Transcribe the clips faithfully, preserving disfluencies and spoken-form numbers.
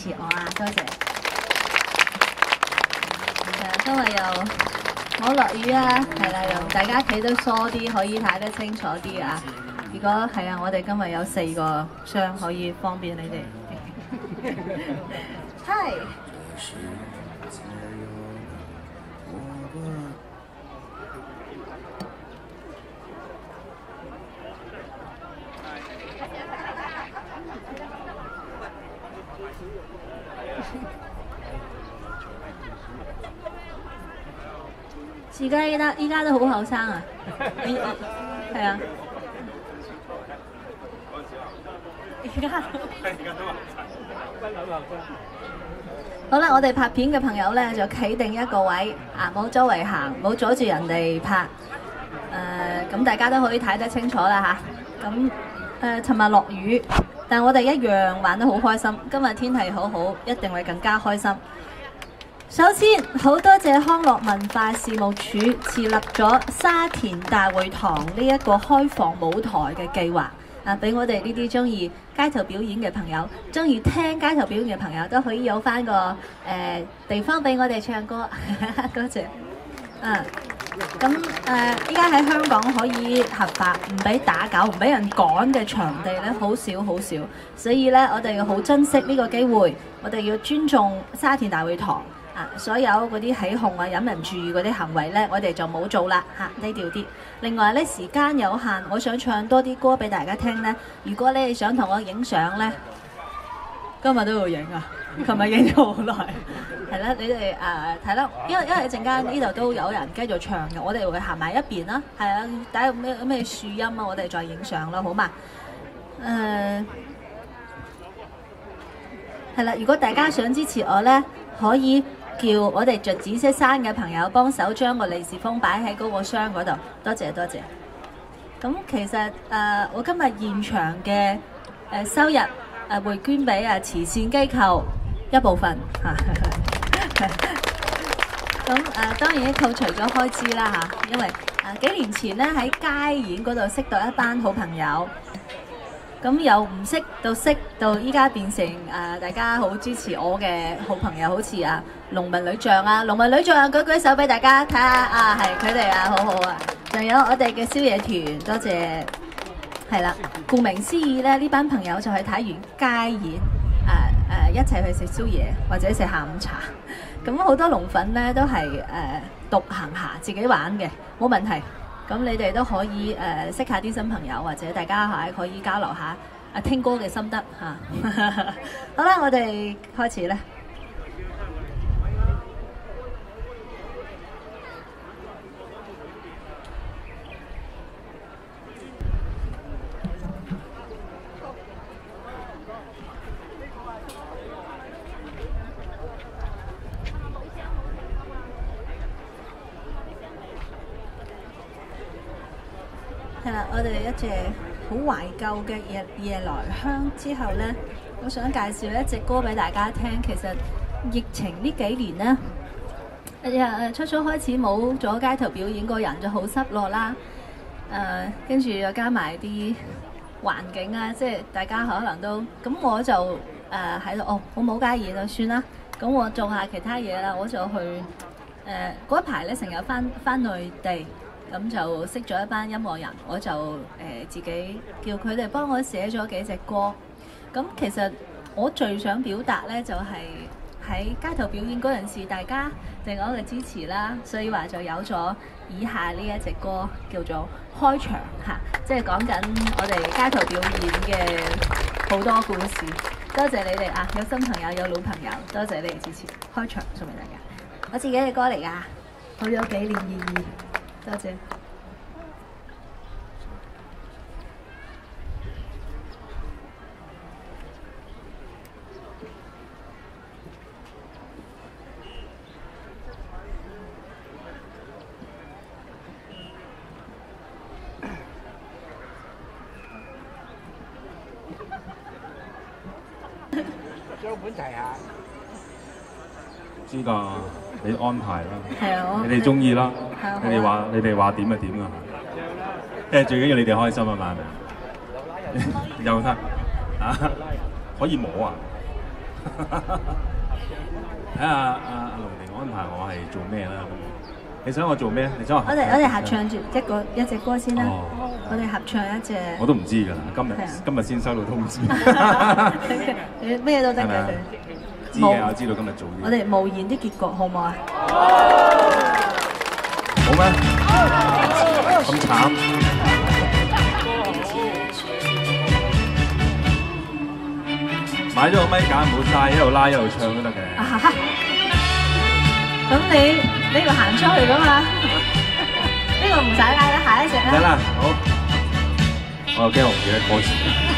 持我啊，多謝。係啊，今日又冇落雨啊，係啦，又大家企得疏啲，可以睇得清楚啲啊。如果係啊，我哋今日有四個箱可以方便你哋。Hi。而家依家依家都好後生啊！係啊，而家好啦，我哋拍片嘅朋友咧就企定一個位啊，冇周圍行，冇阻住人哋拍。誒、呃，咁大家都可以睇得清楚啦吓。咁、啊、誒，尋日落雨，但我哋一樣玩得好開心。今日天氣好好，一定會更加開心。首先，好多謝康樂文化事務處設立咗沙田大會堂呢一個開放舞台嘅計劃，啊，俾我哋呢啲中意街頭表演嘅朋友，中意聽街頭表演嘅朋友都可以有翻個誒、呃、地方俾我哋唱歌，多謝。嗯，咁誒，依家喺香港可以合法，唔俾打攪，唔俾人趕嘅場地咧，好少好少，所以咧，我哋要好珍惜呢個機會，我哋要尊重沙田大會堂。啊！所有嗰啲起哄啊、引人注意嗰啲行為咧，我哋就冇做啦嚇，低調啲。另外咧，時間有限，我想唱多啲歌俾大家聽咧。如果你哋想同我影相咧，今日都要影啊！琴日影咗好耐，係啦，你哋誒睇啦，因為因為陣間呢度都有人繼續唱嘅，我哋會行埋一邊啦，係啊，睇咩咩樹蔭啊，我哋再影相啦，好嘛？誒、呃，係啦，如果大家想支持我咧，可以叫我哋着紫色衫嘅朋友幫手將個利是封擺喺嗰個箱嗰度，多謝多謝。咁其實誒、呃，我今日現場嘅誒、呃、收入誒、呃、會捐俾啊慈善機構一部分嚇。咁誒、呃、當然扣除咗開支啦嚇，因為誒、呃、幾年前咧喺街演嗰度識到一班好朋友。咁由唔識到識到依家變成誒、呃、大家好支持我嘅好朋友，好似啊農民女將啊，農民女將舉舉手俾大家睇下啊，係佢哋啊，好好啊！仲有我哋嘅宵夜團，多謝，係啦，顧名思義咧，呢班朋友就係睇完街演，誒、呃、誒、呃、一齊去食宵夜或者食下午茶。咁好多龍粉咧都係誒、呃、獨行下自己玩嘅，冇問題。咁你哋都可以誒、呃、識下啲新朋友，或者大家係可以交流下啊聽歌嘅心得嚇。啊、好啦，我哋開始咧。係啦，我哋一隻好懷舊嘅夜夜來香之後呢，我想介紹一隻歌俾大家聽。其實疫情呢幾年呢，誒初初開始冇咗街頭表演，個人就好失落啦。誒、呃，跟住又加埋啲環境啊，即係大家可能都咁，我就誒喺度哦，我冇街演就算啦。咁我做下其他嘢啦，我就去誒嗰、呃、一排咧，成日翻翻內地。咁就識咗一班音樂人，我就誒、呃、自己叫佢哋幫我寫咗幾隻歌。咁其實我最想表達呢，就係、是、喺街頭表演嗰陣時，大家對我嘅支持啦，所以話就有咗以下呢一隻歌，叫做開場嚇，即係講緊我哋街頭表演嘅好多故事。多謝你哋啊，有新朋友有老朋友，多謝你哋支持。開場送俾大家，我自己嘅歌嚟㗎，好有紀念意義。多謝。 張本齊下。 知㗎，你安排啦。 係啊， 你哋中意啦。 係你哋話你哋話點就點啊！即係最緊要你哋開心啊嘛，係咪？有得啊，可以摸啊！ 睇下阿阿龍定安排我係做咩啦？你想我做咩？你想我？ 我哋我哋合唱住一個一隻歌先啦。 哦、 我哋合唱一隻。 我都唔知㗎啦，今日今日先收到通知。 你咩都得嘅佢。 知嘅，我知道今日做啲。 我哋無言啲結局好唔好啊？ 好咩？咁慘。買咗個咪架唔好嘥，一路拉一路唱都得嘅。 咁你呢個行出去噶嘛？呢個唔使拉啦，下一隻啦。 得啦，好。我又驚我唔記得歌詞。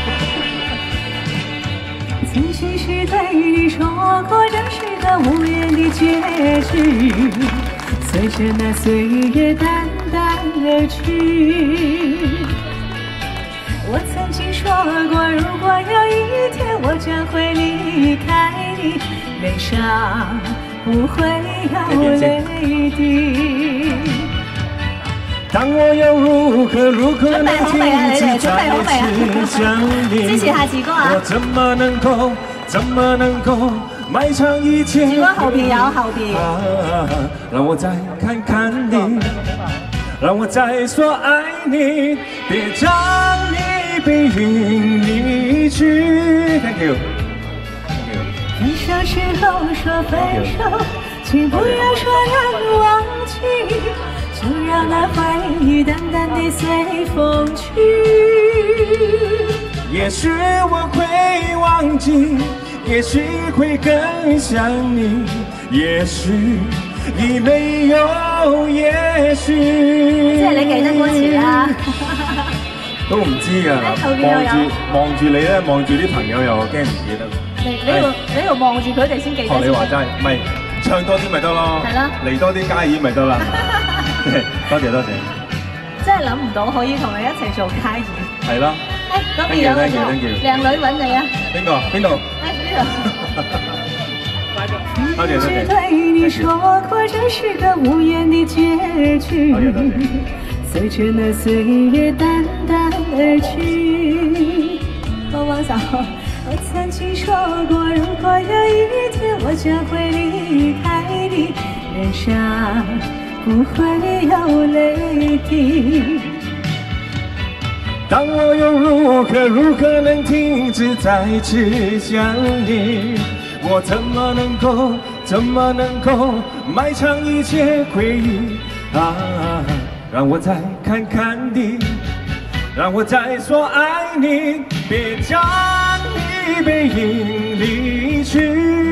曾經是對你說過這是個無言的結局，隨着那歲月淡淡而去。我曾經說過，如果有一天我將會離開你，臉上不會有淚滴。當我又如何如何能停止再次想你？我怎麼能夠怎麼能夠埋藏一切？ 志哥後邊有後邊。 啊，讓我再看看你，讓我再說愛你，別讓你背影離去。Thank you。分手時候說分手，請不要說難忘記。就讓那回憶淡淡地隨風去。也許我會忘記，也許會更想你，也許已沒有也許。 即係你記得歌詞啦。 都唔知㗎，望住望住你咧，望住啲朋友又驚唔記得。 你呢度呢度望住佢哋先記得。 學你話齋，唔係唱多啲咪得咯， 係啦， 嚟多啲加演咪得啦。多謝多謝。 真係諗唔到可以同你一齊做加演。係咯。 誒，嗰邊有個靚女揾你啊。邊個？邊度？誒呢度。多謝多謝。對你說過這是個無言的結局，隨着那歲月淡淡而去。幫幫手。我曾經說過，如果有一天我將會離開你，臉上不會有淚滴。 當我又如何如何能停止再次想你？我怎麼能夠怎麼能夠埋藏一切回憶啊？讓我再看看你，讓我再說愛你，別將你背影離去。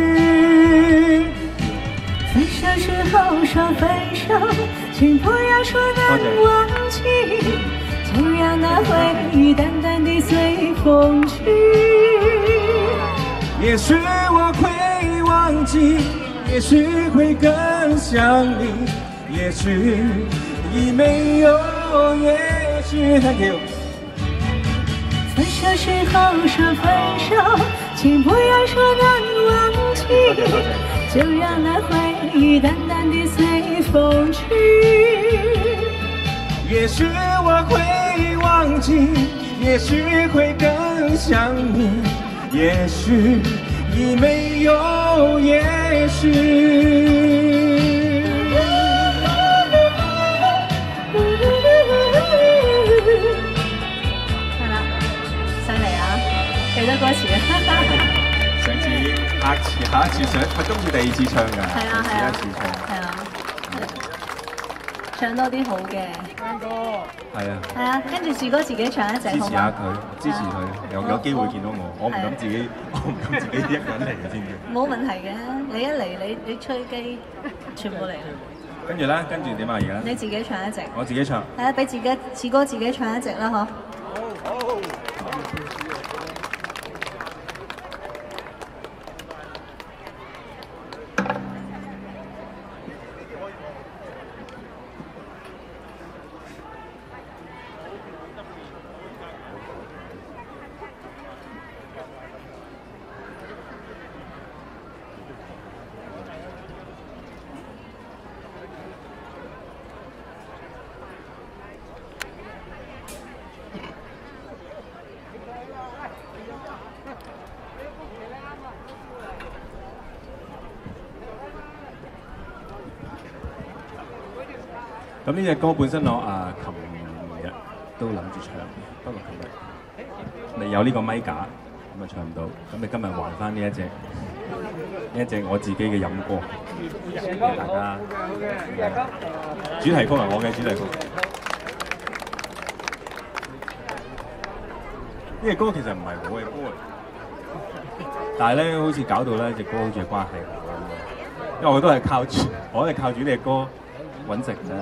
分手時候說分手，請不要說難忘記，就讓那回憶淡淡地隨風去。也許我會忘記，也許會更想你，也許已沒有也許。Thank you。分手時候說分手，請不要說難忘記，就讓那回憶淡淡地隨風去。也許我會忘記，也許會更想你，也許已沒有也許。 記得歌詞啊！ 上次、下次、下一次上，我今次第二次唱㗎， 係啊係啊， 第一次唱， 係啊，唱多啲好嘅。 聽歌。 係啊。 係啊，跟住志哥自己唱一隻好嗎？ 支持下佢，支持佢，有有機會見到我，我唔敢自己，我唔敢自己一個人嚟嘅，知唔知？ 冇問題嘅，你一嚟你你吹機，全部嚟啦。 跟住咧，跟住點啊？而家？ 你自己唱一隻。 我自己唱。 係啊，俾自己志哥自己唱一隻啦，嗬。好。好。 咁呢隻歌本身我啊，琴日都諗住唱，不過琴日未有呢個咪架，咁啊唱唔到。咁你今日還翻呢一隻，呢一隻我自己嘅飲歌，俾大家。主題曲係我嘅主題曲。呢隻歌其實唔係我嘅歌嚟，但係咧好似搞到咧隻歌好似係關係我咁樣，因為我都係靠住，我都係靠住呢隻歌揾食啫。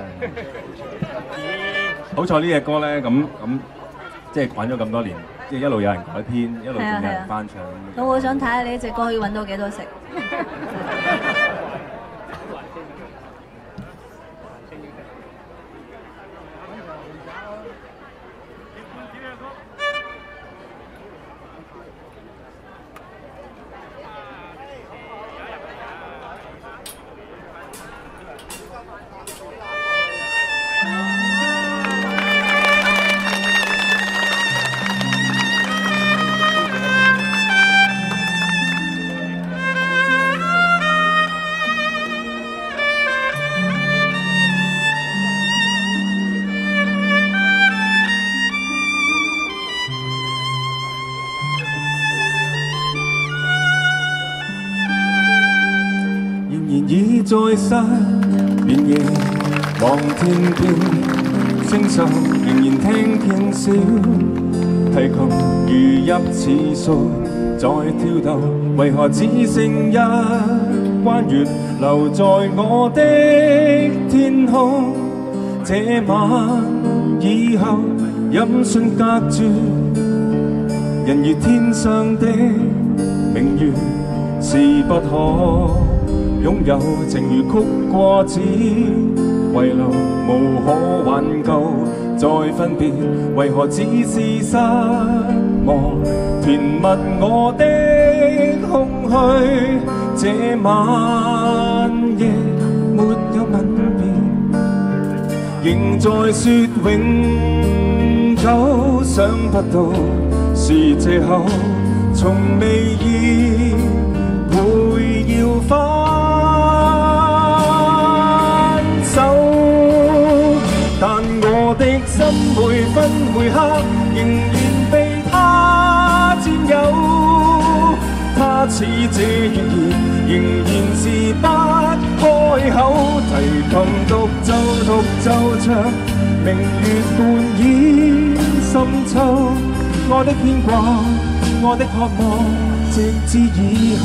好彩呢隻歌咧，咁咁即係玩咗咁多年，即係一路有人改編，一路仲有人翻唱。 咁我想睇下你呢隻歌可以揾到幾多食。 在失眠夜望天邊，星宿仍然聽見小提琴如泣似訴在跳動，為何只剩一彎月留在我的天空？這晚以後音訊隔絕，人如天上的明月是不可擁有，情如曲過只遺留，無可挽救再分別，為何只是失望填密我的空虛？這晚夜沒有吻別，仍在說永久，想不到是借口，從未意會要分手，但我的心每分每刻仍然被他佔有，他似這月兒仍然是不開口，提琴獨奏獨奏唱，明月半倚深秋，我的牽掛我的渴望直至以後。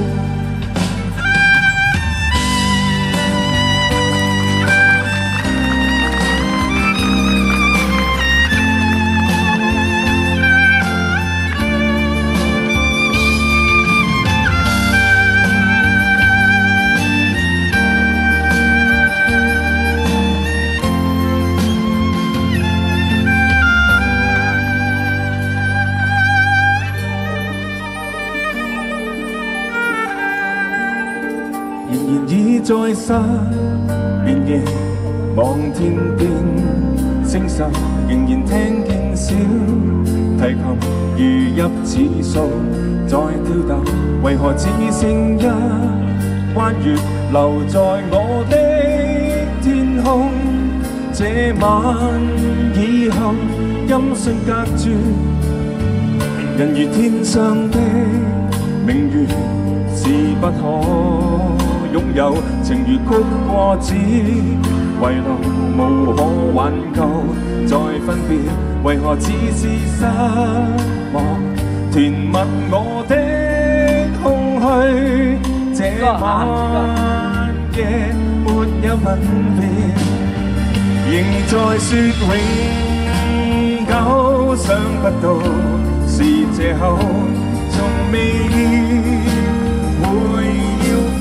在失眠夜望天邊，星宿仍然聽見小提琴如泣似訴在跳動，為何只剩一彎月留在我的天空？這晚以後音訊隔絕，人如天上的明月是不可擁有，情如曲過只遺留，無可挽救再分別，為何只是失望填密我的空虛？這晚夜沒有吻別，仍在說永久，想不到是借口，從未會要分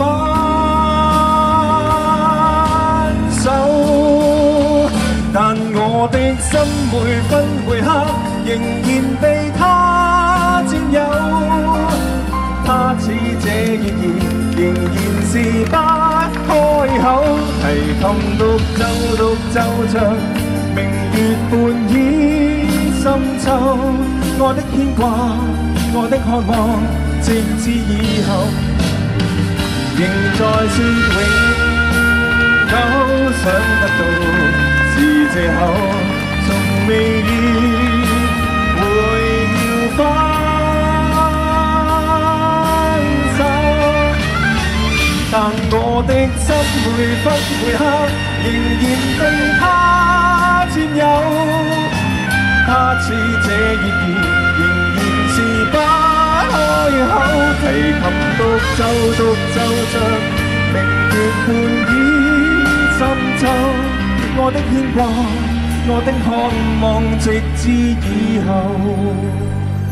手，但我的心每分每刻仍然被他佔有，他似這月兒仍然是不開口，提琴獨奏獨奏唱，明月半倚深秋，我的牽掛我的渴望直至以後，仍在說永久，想不到借口，從未意會要分手，但我的心每分每刻仍然被他佔有。他似這熱兒仍然是不開口，提琴獨奏獨奏着明月半倚深秋，我的牽掛，我的渴望，直至以後。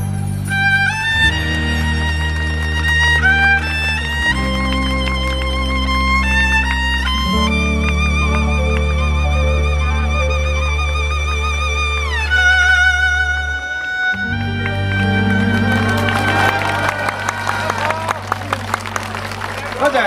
多謝。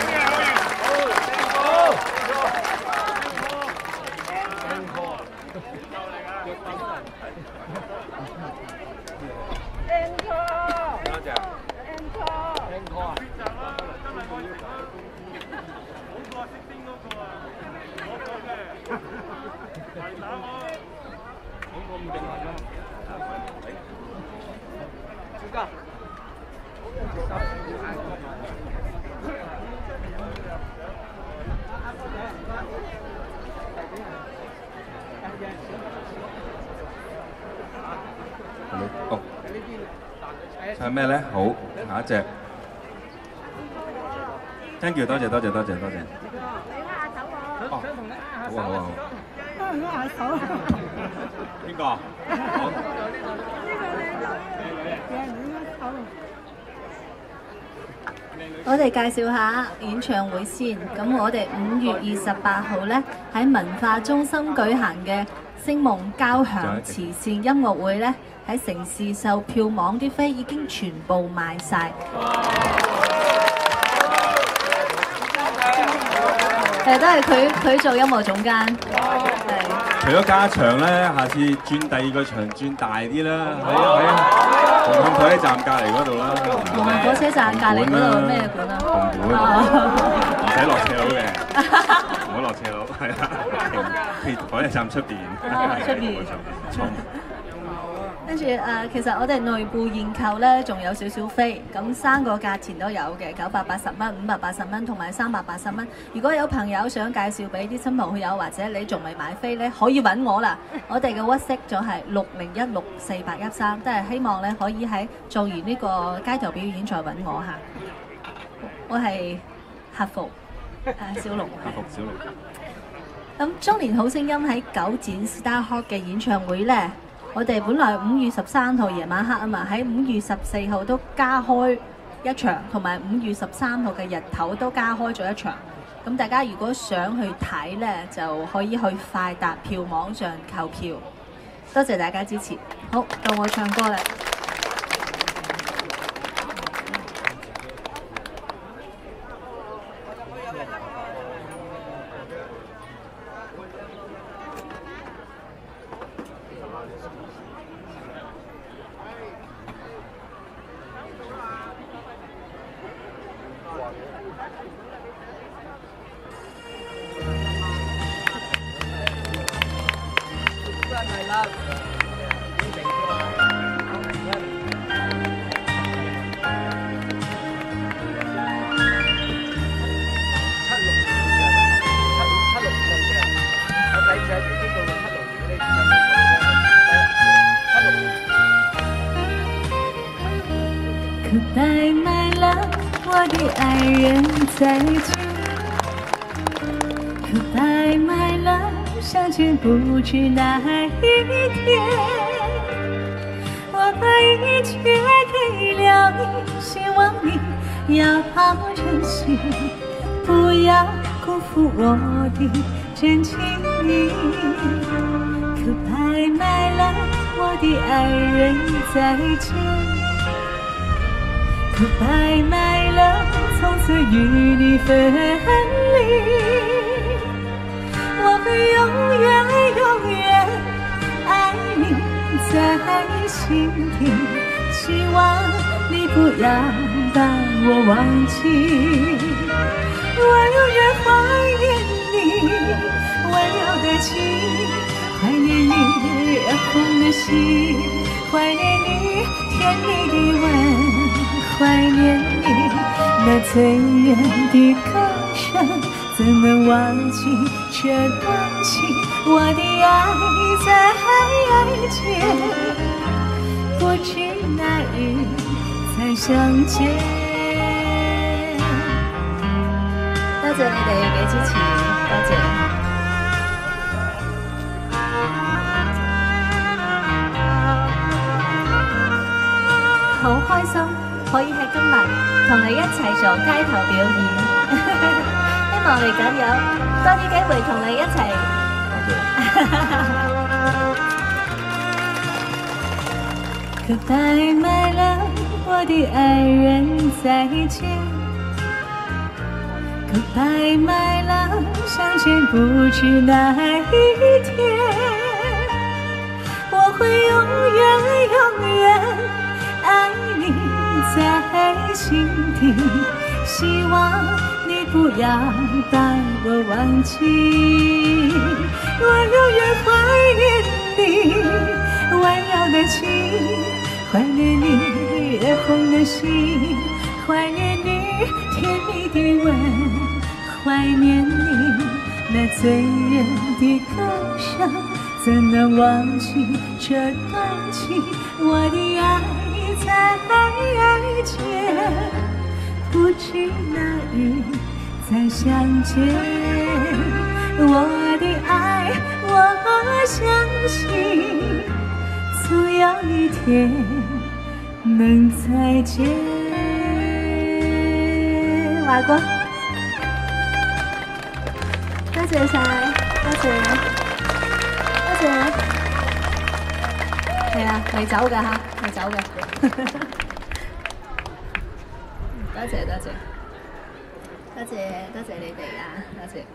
哦，唱咩咧？好，下一隻。Thank you， 多謝多謝多謝多謝。哦，好啊好啊好。 幫人握下手。 邊個？好。 我哋介紹下演唱會先。咁我哋五月二十八號咧喺文化中心舉行嘅星夢交響慈善音樂會咧，喺城市售票網啲飛已經全部賣晒。誒，都係佢佢做音樂總監。 除咗加場咧，下次轉第二個場轉大啲啦，喺喺紅磡火車站隔離嗰度啦。 紅磡火車站隔離嗰度咩館啊？ 紅館，唔使落斜路嘅，唔好落斜路，係啊，停火車站出邊。 出邊。跟住誒，其實我哋內部現購咧，仲有少少飛，咁三個價錢都有嘅，九百八十蚊、五百八十蚊同埋三百八十蚊。如果有朋友想介紹俾啲親朋好友，或者你仲未買飛咧，可以揾我啦。我哋嘅 WhatsApp 就係六零一六四八一三，都係希望咧可以喺做完呢個街頭表演再揾我嚇。我係客服誒小龍。 客服小龍。 咁中年好聲音喺九展 Star Hot 嘅演唱會咧。我哋本來五月十三號夜晚黑啊嘛，喺五月十四號都加開一場，同埋五月十三號嘅日頭都加開咗一場。咁大家如果想去睇呢，就可以去快達票網上購票。多謝大家支持。好，到我唱歌啦。 Goodbye my love， 我的愛人再見。Goodbye my love， 相見不知哪一天。我把一切給了你，希望你要好珍惜，不要辜負我的真情意。Goodbye my love， 我的愛人再見。Goodbye my love， 從此與你分離，我會永遠永遠愛你在心底，希望你不要把我忘記，我永遠懷念你溫柔的情。 红的心，怀念你甜蜜的吻，怀念你那醉人的歌声，怎能忘记这段情？我的爱在海间，不知哪日再相见。 多謝你哋嘅支持，多謝。好開心可以喺今日同你一齊做街頭表演，希望嚟緊有多啲機會同你一齊。 可白买了我的爱人再见，可白买了相见不知哪一天，我会永远永远爱你在心底，希望你不要把我忘记，我永远怀念你温柔的情，怀念你热红的心，怀念你甜蜜的吻，怀念你那醉人的歌声，怎能忘记这段情？我的爱在爱间，不知哪日再相见。我的爱，我相信总有一天能再见。 華哥，多謝晒，多謝，多謝。係啊，未走㗎嚇，未走嘅。多謝多謝，多謝多謝你哋啊，多謝。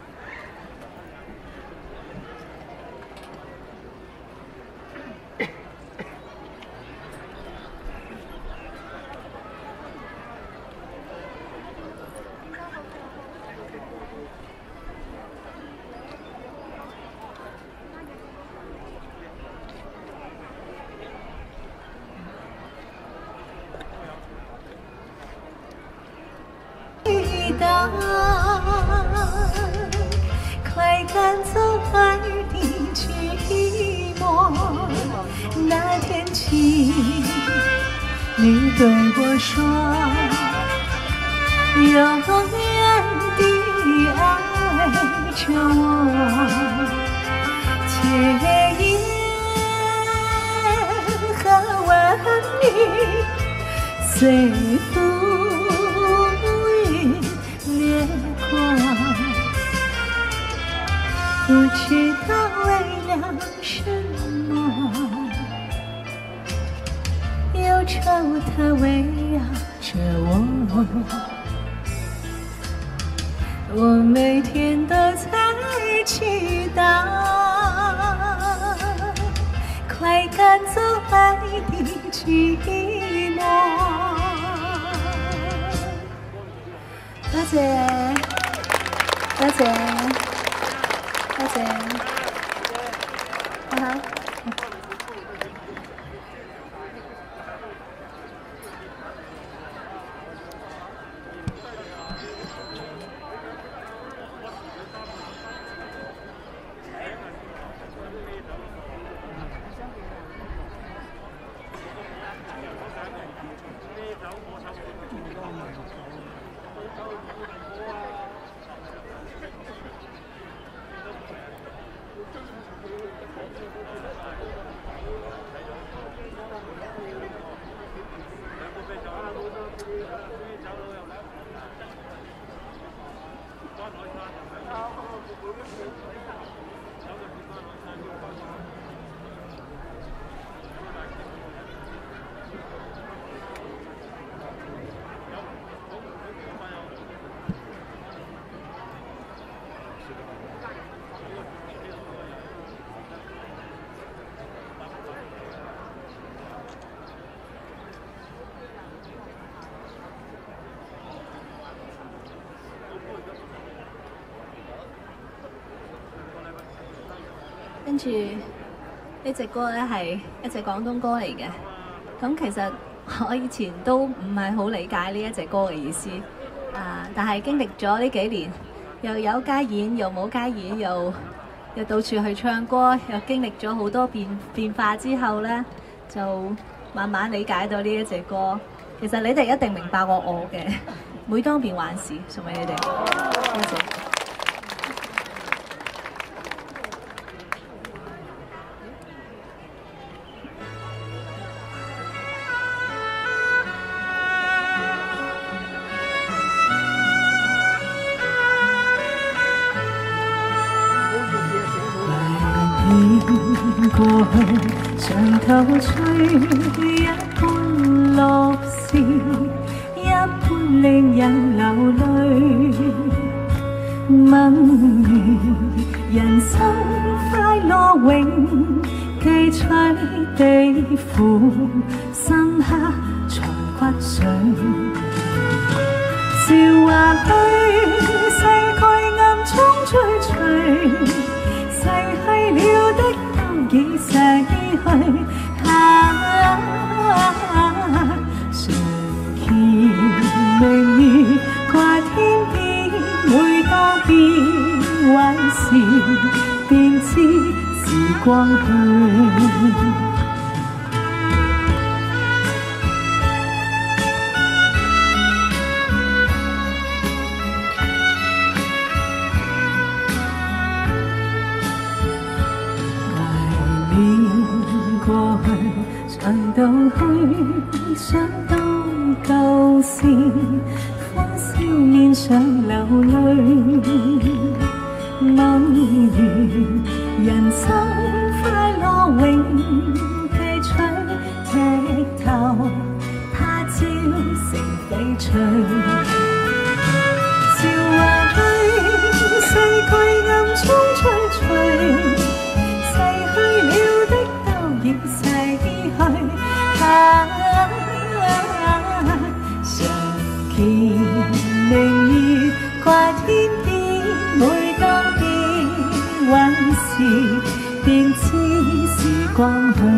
快赶走爱的寂寞，那天起你对我说，永远地爱着我，千言和吻你随风掠过，不知道为了什么，忧愁它围绕着我，我每天都在祈祷，快赶走爱的寂寞。 多謝，多謝，多謝，啊哈。跟住呢隻歌咧係一隻廣東歌嚟嘅。咁其實我以前都唔係好理解呢一隻歌嘅意思，啊！但係經歷咗呢幾年，又有街演，又冇街演，又又到處去唱歌，又經歷咗好多變變化之後咧，就慢慢理解到呢一隻歌。其實你哋一定明白過我嘅。每當變幻時，送俾你哋，多謝。 過去像透吹一般樂事，一般令人流淚。問如人生快樂永記取地負，深刻在骨髓。韶華裏世蓋暗中追隨，逝去了的都已逝去，啊！常見明月掛天邊，每當變幻時，便知時光去。過去常道去，想當舊事，歡笑面上流淚。問如人生快樂永記取，直頭他朝成翡翠。韶華裏世蓋暗中吹吹，已逝去，啊！常見明月掛天邊，每當變幻時，便知時光去。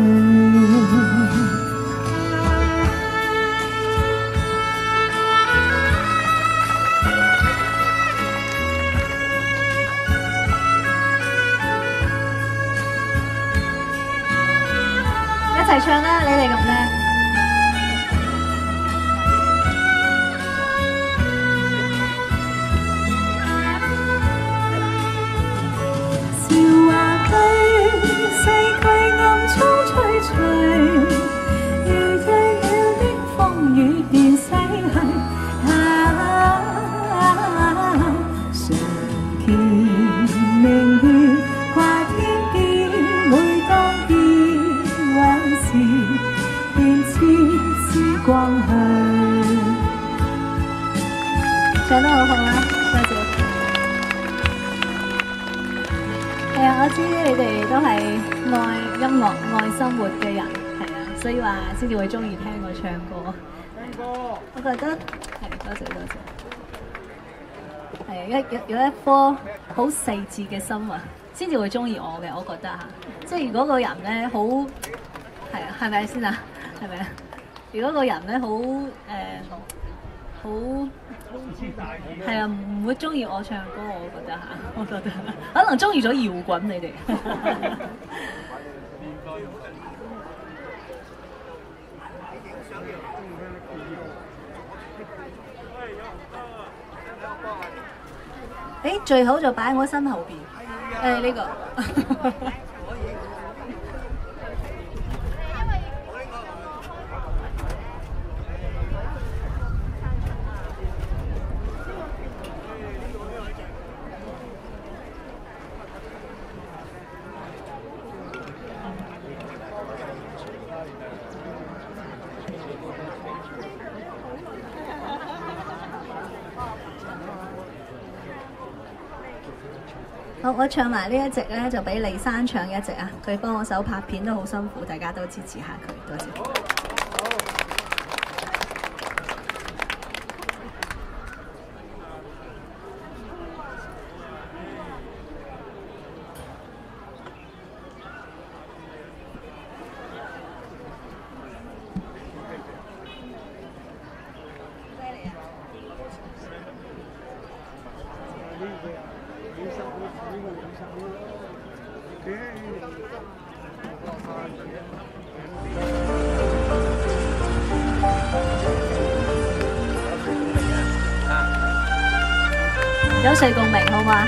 一齊唱啦！你哋咁叻。 韶華裏世蓋暗中吹吹，如醉了的風雨便逝去，啊！常見明月掛天邊，每當變幻時，便知時光去。 唱得好好啊，多謝。係啊，我知你哋都係愛音樂、愛生活嘅人，係啊，所以話先至會中意聽我唱歌。 聽歌， 我覺得係多謝多謝。係啊，有有有一顆好細緻嘅心啊，先至會中意我嘅，我覺得嚇。即係如果個人咧好係啊，係咪先啊？係咪啊？如果個人咧好誒好係啊，唔會中意我唱歌，我覺得嚇，我覺得可能中意咗搖滾你哋。誒，最好就擺喺我身後邊。誒呢個。好，我唱埋呢一隻咧，就俾李珊唱一隻啊！佢幫我手拍片都好辛苦，大家都支持下佢，多謝。 有誰共鳴好嗎？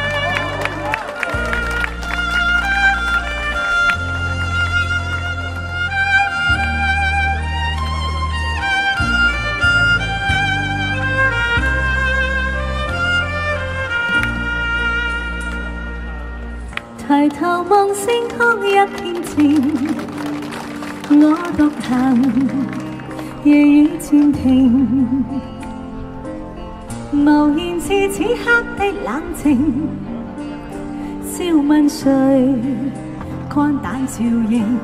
抬頭望星空一片靜，我獨行，夜雨漸停。無言是此刻的冷靜，笑問誰肝膽照應。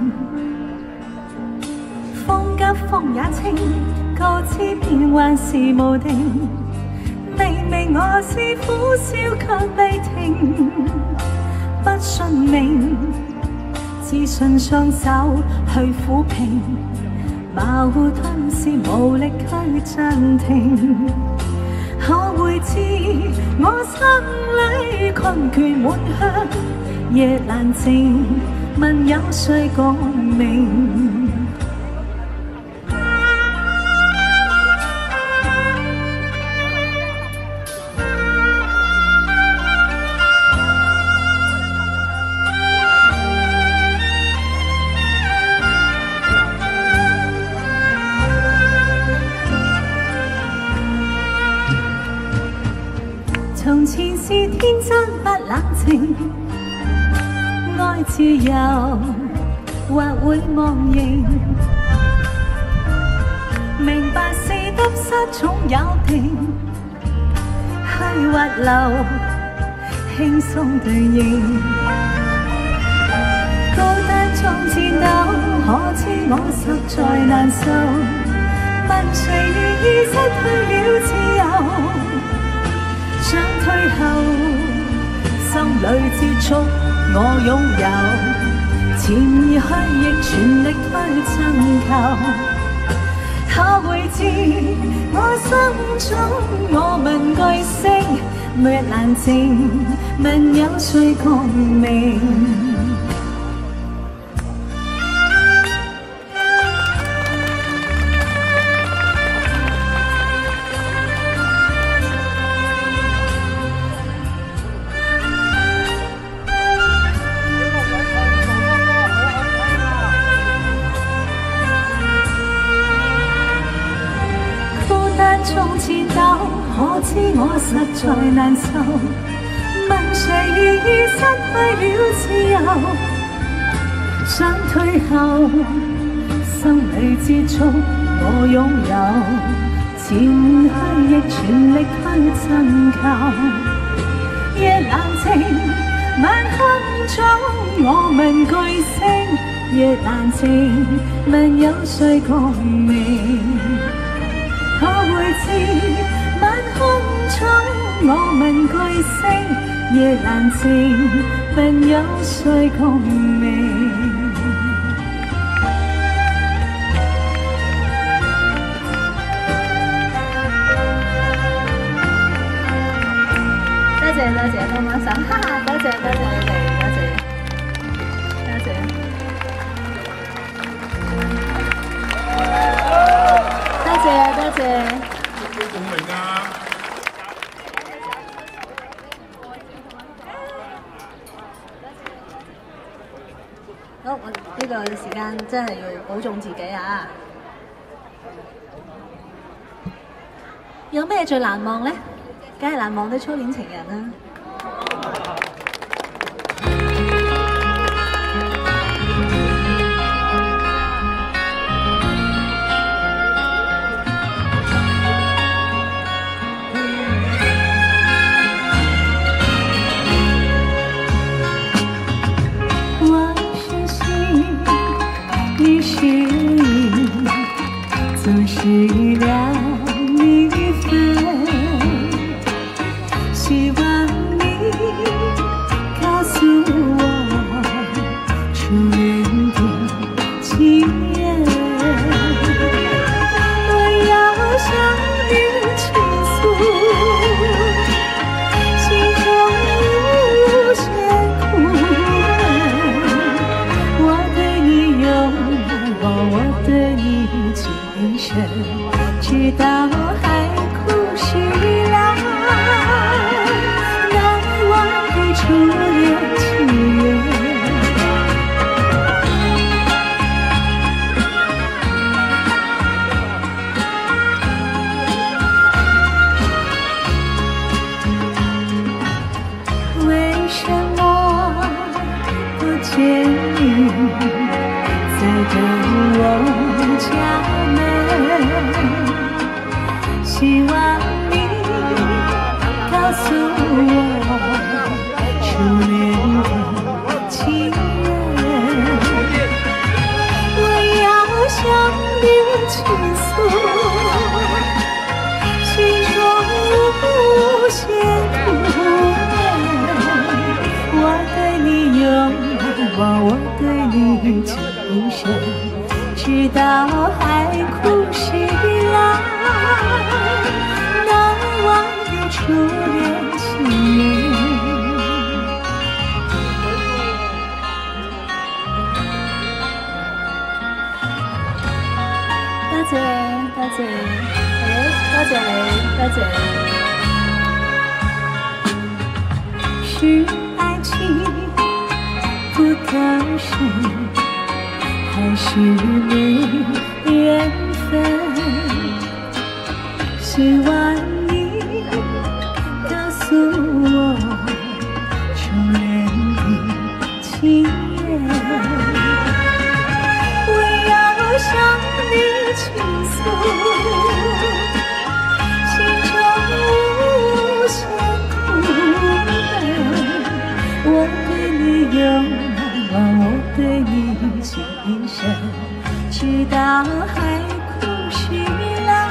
風急風也清，告知變幻是無定。明明我是苦笑卻未停。不信命，自信雙手去撫平，矛盾是無力去暫停。可會知我心裏困倦滿腔，夜闌靜，問有誰共鳴？從前是天真不冷靜，愛自由或會忘形。明白是得失總有定，去或留輕鬆對應。高單中戰鬥，可知我實在難受。問誰願意失去了自由？想退後，心裏接觸我擁有，前而去亦全力去尋求。可會知我心中我問句聲，若難靜，問有誰共鳴？中戰鬥，可知我實在難受。問誰願意失去了自由？想退後，心裏接觸我擁有，前去亦全力去尋求。夜闌靜，晚空中我問句聲，夜闌靜，問有誰共鳴？可會知晚空中我問句聲，夜闌靜，問有誰共鳴？ 多謝多謝幫幫手，哈哈！多謝多謝你哋，多謝多謝。多謝啊，多謝。 幾共鳴啊！ 好，我呢個時間真係要保重自己啊！有咩最難忘呢？梗係難忘啲初戀情人啦。 总是两一分，希望你告诉我初恋的情人。我要向你倾诉心中什么不见你在等我家门？希望你告诉我初恋的情人，我要向你倾诉心中无限苦闷。我对你永远，我对你今生，直到海枯石烂，难忘的初恋情人。多謝多謝，好多謝你，多謝你。是愛情不夠深，還是沒緣分？希望你告訴我初戀的情人，我要向你傾訴心中無限苦悶。我對你永遠，我對你今生，直到海枯石爛，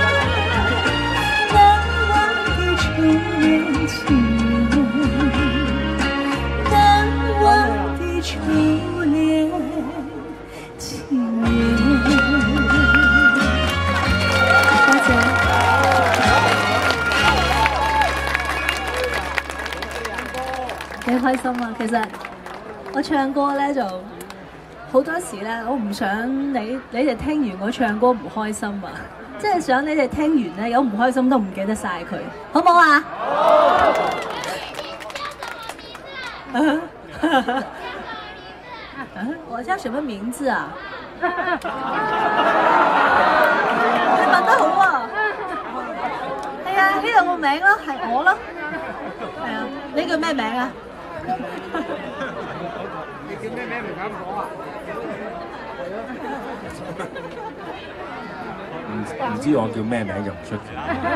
難忘的初戀情人，難忘的初戀情人。幾開心啊！其實我唱歌咧就好多時咧，我唔想你你哋聽完我唱歌唔開心啊！即係想你哋聽完咧有唔開心都唔記得晒佢，好唔好啊？好。我叫什麼名字啊？你問得好啊！係啊，呢度個名咯，係我咯。係啊，你叫咩名啊？ 你叫咩名唔敢講啊？ 唔唔知我叫咩名就唔出奇。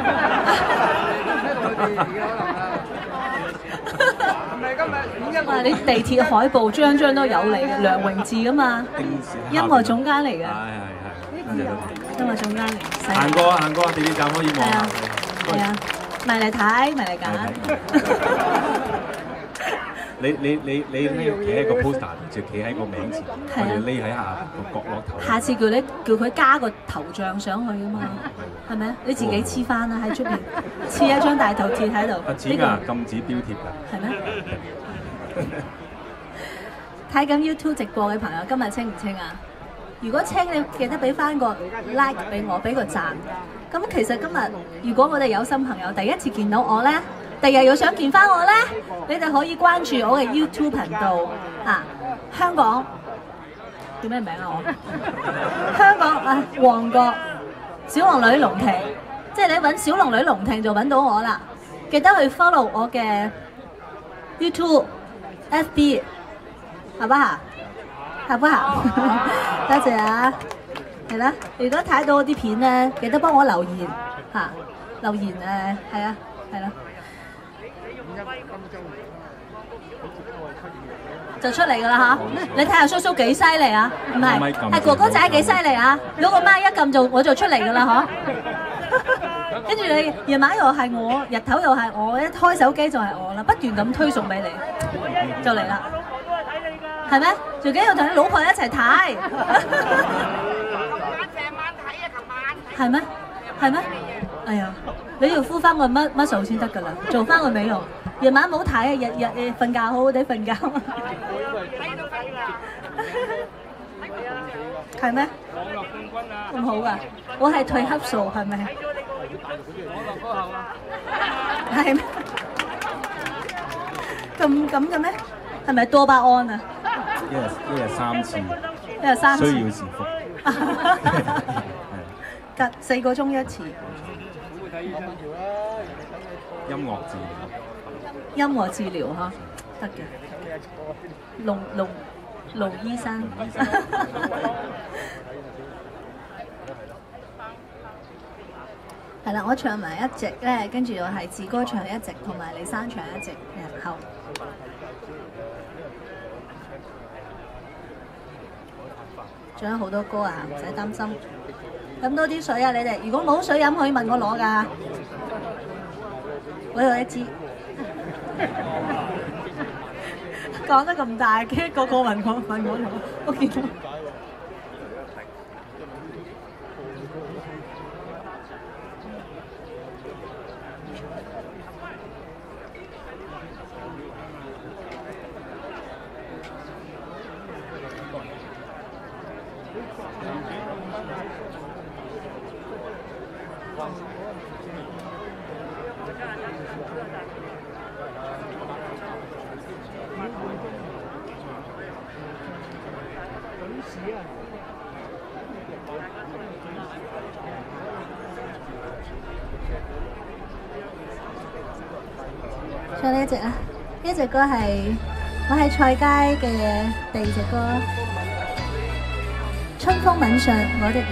哇！你地鐵海報張張都有你嘅，梁榮智噶嘛，音樂總監嚟嘅。 係係係，多謝多謝。 音樂總監嚟。 行過啊行過啊，地鐵站可以望下。 係啊，埋嚟睇，埋嚟揀。 你你你你企喺個 poster，就企喺個名前，我哋匿喺下個角落頭。 下次叫你叫佢加個頭像上去啊嘛，係咪？你自己黐翻啦，喺出邊黐一張大頭貼喺度。 罰錢㗎，禁止標貼㗎。係咩？睇緊 YouTube 直播嘅朋友，今日清唔清啊？如果清，你記得俾翻個 like 俾我，俾個讚。咁其實今日如果我哋有新朋友第一次見到我咧，第日又想見翻我咧，你哋可以關注我嘅 YouTube 頻道啊。香港叫咩名啊？我香港啊，旺角小龍女龍庭，即係你揾小龍女龍庭就揾到我啦。記得去 follow 我嘅 YouTube、F B， 好不好？好不好？多謝啊！係啦，如果睇到我啲片咧，記得幫我留言嚇、啊，留言誒，係啊，係啦。就出嚟㗎啦嚇！你睇下叔叔幾犀利啊？唔係，係哥哥仔幾犀利啊！如果個媽一撳就我就出嚟㗎啦嗬！跟住你夜晚又係我，日頭又係我，一開手機就係我啦，不斷咁推送俾你，就嚟啦，係咩？最緊要同你老婆一齊睇。成晚睇啊！琴晚係咩？係咩？哎呀，你要敷翻個乜乜數先得㗎啦，做翻個美容。夜晚唔好睇啊，日日誒瞓覺好好地瞓覺。係咩？咁好啊！我係褪黑素係咪？係咩？咁咁嘅咩？係咪多巴胺啊？ 一日一日三次， 一日三次需要時服。 隔四個鐘一次。 音樂治療。 音樂治療嚇， 得嘅。龍龍盧醫生。係啦，我唱埋一隻咧，跟住我係志哥唱一隻，同埋李生唱一隻，然後仲有好多歌啊，唔使擔心。飲多啲水啊，你哋！如果冇水飲，可以問我攞㗎。我有一支。講得咁大嘅，個個問我問我攞，我見到。唱呢一隻啊！呢隻歌係我喺菜街嘅第二隻歌，《春風吻上我的臉》。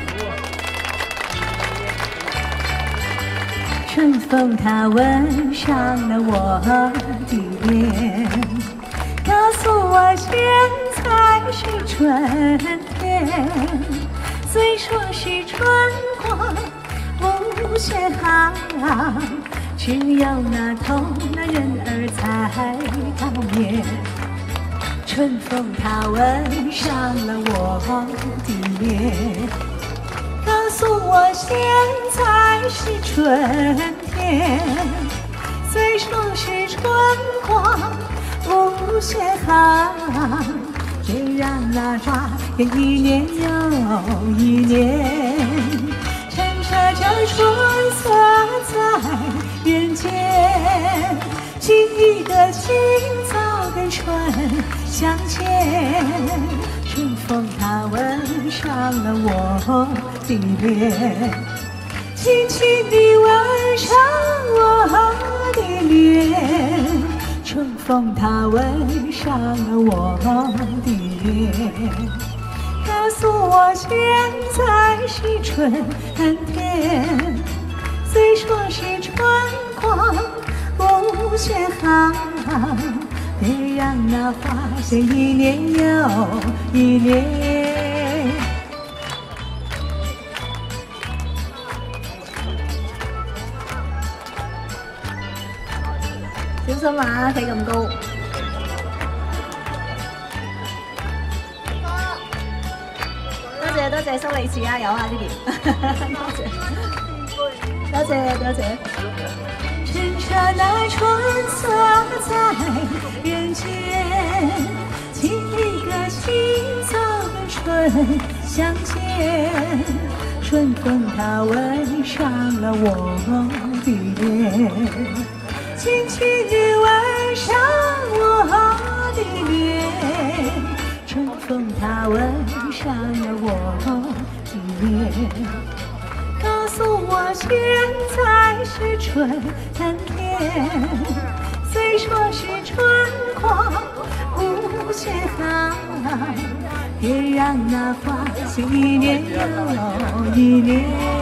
春風它吻上了我的臉，告訴我現在是春天。雖說是春光無限好，只有那頭那人兒才高眠。春風它吻上了我的臉，告訴我現在是春天。雖說是春光無限好，只讓那轉眼一年又一年。趁着這春色在人間，記憶的清早跟春相見。春風它吻上了我的臉，輕輕地吻上我的臉。春風它吻上了我的臉，告訴我現在是春天。雖說是春光無限好，別讓那花謝一年又一年。 小心啊，企咁高。多謝多謝，收利是啊，有啊呢邊。多謝多謝多謝。 趁着那春色在人間，記一個清早跟春相見。春風它吻上了我的臉，輕輕地吻上我的臉。春風它吻上了我的臉，告訴我現在是春天。雖說是春光無限好，別讓那花謝一年又一年。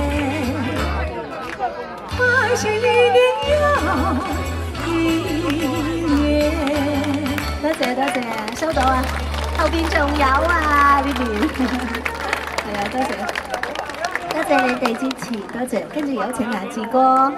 花謝一年又一年。 多謝多謝，收到啊！後邊仲有啊呢邊。係啊，多謝。多謝你哋支持，多謝。跟住有請顏志哥。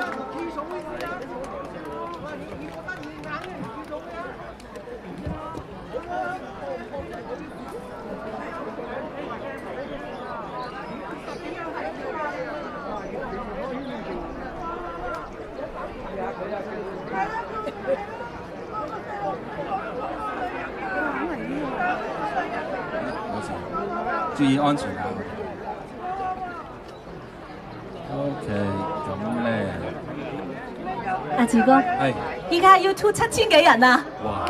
注意安全啊 ！OK， 咁咧， 阿志哥， 係依家 YouTube 七千幾人啊！ 哇！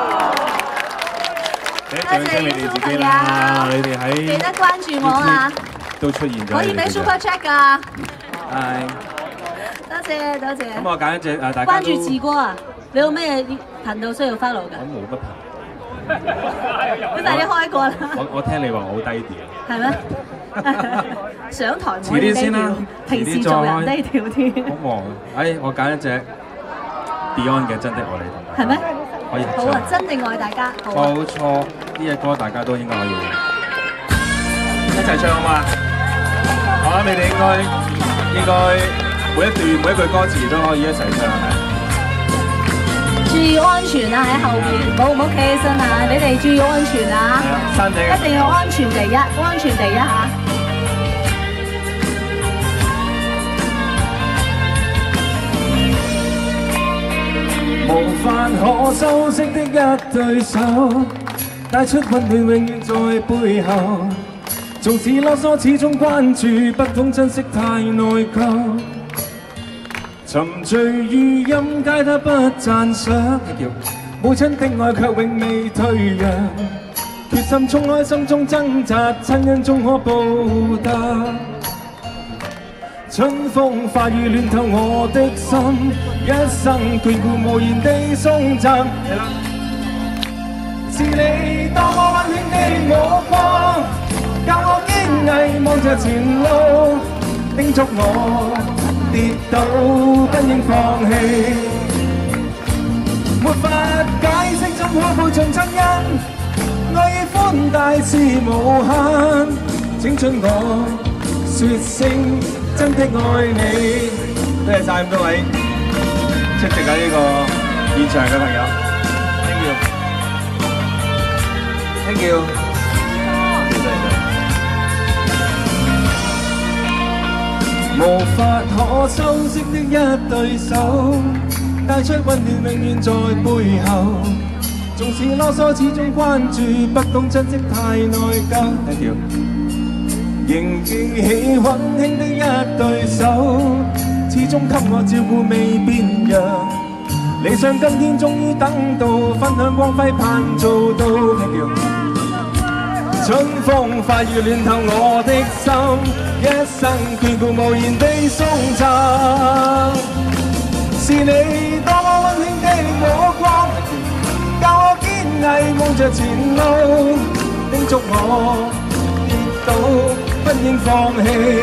多謝 YouTube 朋友， 你哋喺記得關注我啊！ 都出現咗， 可以俾 Super Chat 㗎。 係， 多謝多謝。 咁我揀一隻誒，大家關注志哥啊你有咩頻道需要 follow 㗎？ 我冇乜頻。 你快啲開過啦！ 我我聽你話我好低調。係咩？上台遲啲先啦， 平時做人低調啲。 好忙啊！哎，我揀一隻 Beyond 嘅《真的愛你》同大家。係咩？可以合唱。 好啊，真的愛大家。 冇錯，呢隻歌大家都應該可以一齊唱好嘛？我諗你哋應該應該每一段每一句歌詞都可以一齊唱係咪？ 注意安全啊！喺後邊，冇唔好企起身啊！你哋注意安全啊！ 山頂一定要安全第一，安全第一嚇。 無法可修飾的一對手，帶出溫暖永遠在背後。縱使囉嗦，始終關注，不懂珍惜太內疚。沉醉於音階，他不讚賞。母親的愛卻永未退讓，決心衝開心中掙扎，親恩終可報答。春風化雨暖透我的心，一生眷顧無言地送贈。是你多麼溫馨的目光，教我堅毅望着前路，叮囑我跌倒不應放棄。沒法解釋怎可報盡親恩，愛與寬大是無限。請准我說聲真的愛你。多謝曬咁多位出席喺呢個現場嘅朋友 ，thank you，thank you，無法可修飾的一對手，帶出溫暖永遠在背後。縱使囉嗦，始終關注，不懂珍惜太內疚。thank you。仍記起溫馨的一對手，始終給我照顧未變樣。理想今天終於等到，分享光輝盼做到。春風化雨暖透我的心，一生眷顧無言地送贈。是你多麼溫馨的目光，教我堅毅望着前路，叮囑我跌倒不應放棄。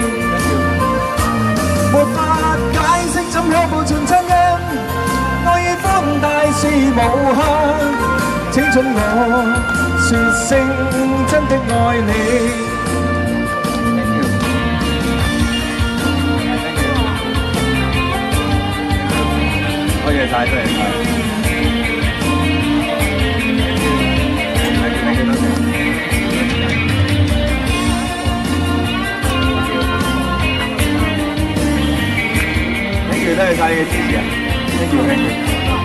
沒法解釋怎可報盡親恩，愛與寬大是無限。請准我說聲真的愛你。多謝晒，多謝晒。多謝晒你嘅支持啊 ！Thank you，Thank you，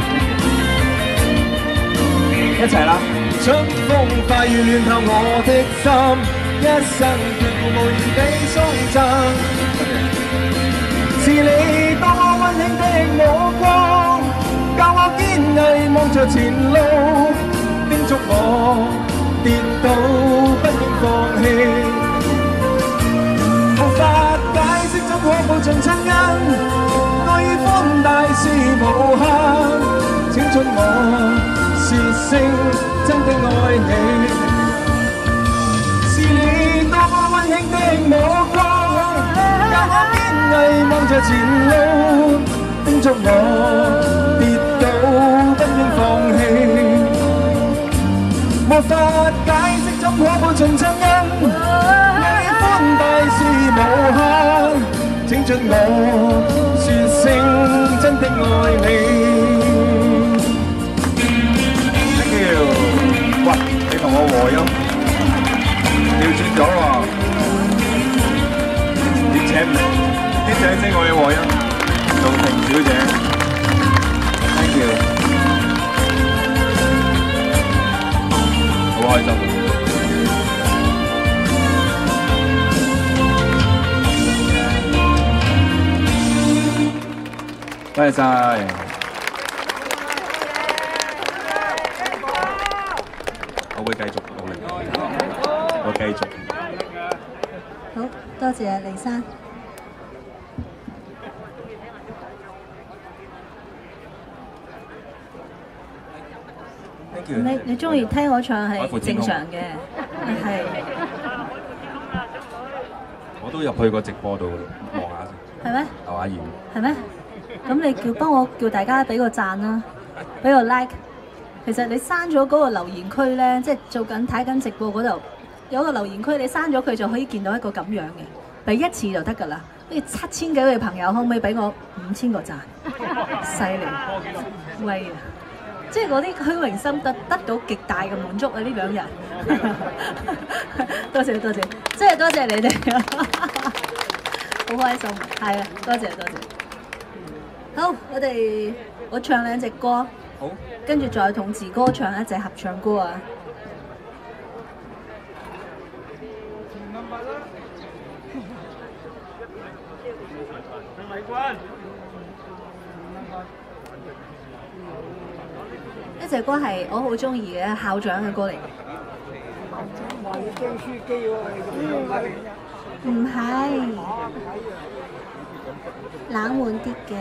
一齊啦！春風化雨暖透我的心，一生眷顧無言地送贈。是你多麼溫馨的目光，教我堅毅望着前路，叮囑我跌倒不應放棄。無法解釋怎可報盡親恩，愛與寬大是無限。請准我說聲真的愛你。是你多麼溫馨的目光，教我堅毅望着前路，叮囑我跌倒不應放棄。無法解釋怎可報盡親恩，愛與寬大是無限。請准我說聲真的愛你。Thank you。喂，你同我和音，調轉咗喎。點請點請聲我嘅和音？杜婷小姐 ，Thank you。好開心。多謝晒，我會繼續努力，我繼續。 好多謝黎生。 Thank you。 你你中意聽我唱係正常嘅，係。 我都入去個直播度望下先。 係咩？ 留下言。 係咩？咁你叫幫我叫大家俾個讚啦，俾個 like。其實你刪咗嗰個留言區咧，即係做緊睇緊直播嗰度有個留言區，你刪咗佢就可以見到一個咁樣嘅，俾一次就得㗎啦。好似七千幾位朋友，可唔可以俾我五千個讚？犀利，威啊！即係嗰啲虛榮心得得到極大嘅滿足啊！呢兩日，多謝多謝，真係多謝你哋啊！好開心，係啊，多謝多謝。好，我哋我唱兩隻歌， 好， 跟住再同志哥唱一隻合唱歌啊！呢隻歌係我好中意嘅校長嘅歌嚟。唔係冷門啲嘅。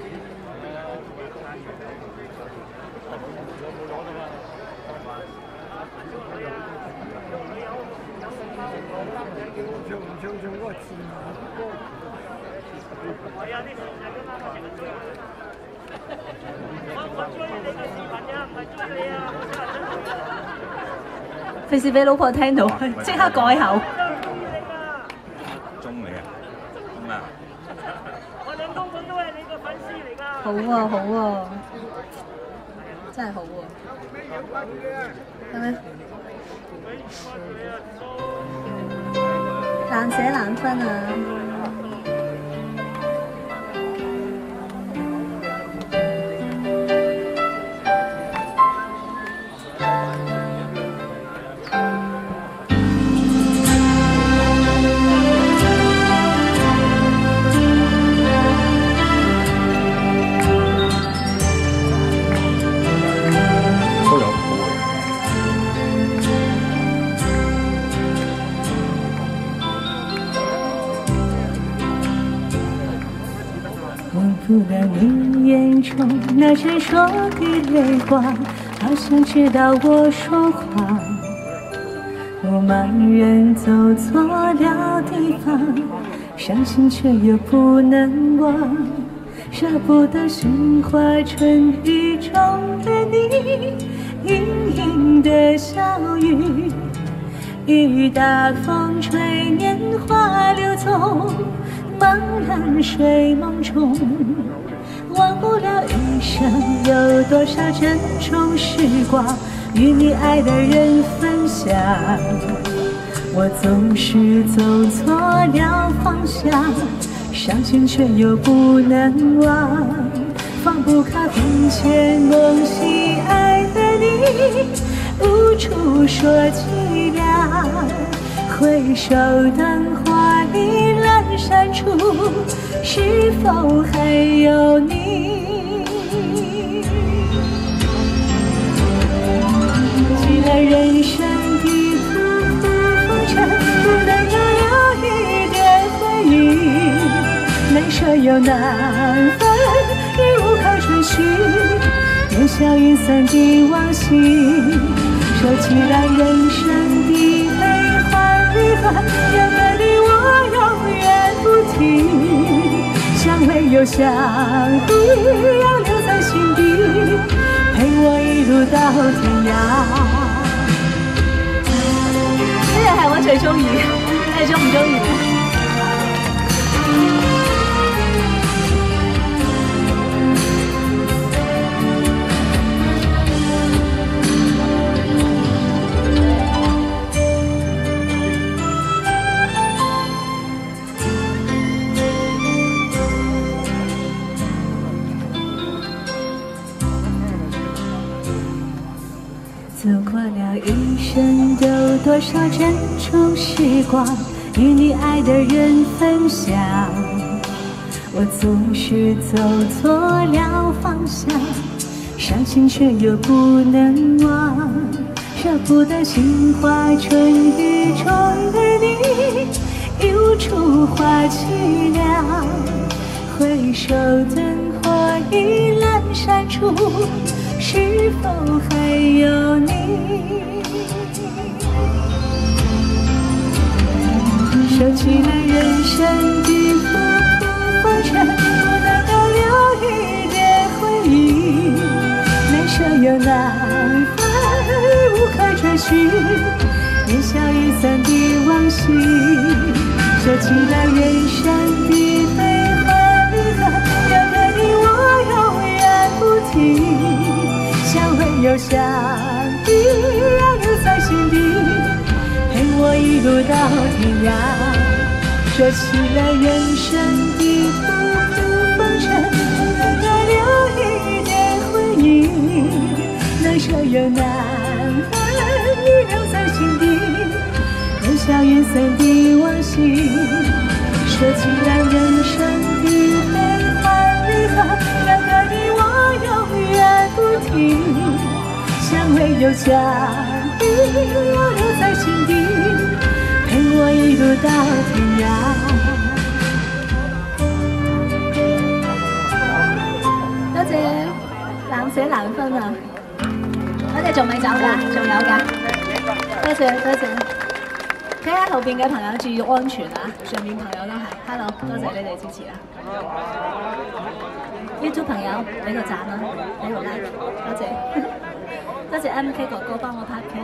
費事俾老婆聽到，即刻改口。 中嚟啊！咁啊！ 我兩公婆都係你個粉絲嚟㗎。 好啊，好啊，真係好啊。係咪？難捨難分啊！ 不了你眼中那闪烁的泪光，好像知道我说谎。我埋怨走错了地方，伤心却又不能忘，舍不得心化成雨中的你，盈盈的小雨，雨打风吹，年华流走。茫然睡梦中，忘不了一生有多少珍重时光，与你爱的人分享。我总是走错了方向，伤心却又不能忘，放不开魂牵梦系爱的你，无处说凄凉。回首灯火已阑珊处，是否还有你？既然人生的浮浮浮沉，不能够有一点回忆，难舍又难分，也无可追寻，烟消云散的往昔。说既然人生的悲欢离合，愿和你我永远不停，相偎又相依，要留在心底，陪我一路到天涯。呢個係我最中意，你中唔中意？走过了一生，有多少珍重时光，与你爱的人分享。我总是走错了方向，伤心却又不能忘，舍不得心化成雨中的你，一无处话凄凉。回首灯火已阑珊处， 是否还有你？收起了人生的浮浮风尘，不能够留一点回忆，难舍又难分，无可追寻，烟消云散的往昔。收起了人生的悲欢离合，让个你我永远不停，相会又相依，留在心底，陪我一路到天涯。说起了人生的浮浮风尘，能够留一点回忆，难舍又难分，遗留在心底，烟消云散的往昔。说起了人生的悲欢离合，让个你我永远不停，相会又相依，要留在心底，陪我一路到天涯。 多謝藍舍難分啊！我哋仲未走㗎，仲有㗎。多謝多謝。睇下後邊嘅朋友注意安全啊，上面朋友都係。Hello， 多謝你哋支持啊！YouTube 朋友俾個讚啦，俾個 like， 多謝。多謝 M K 哥哥幫我拍劇。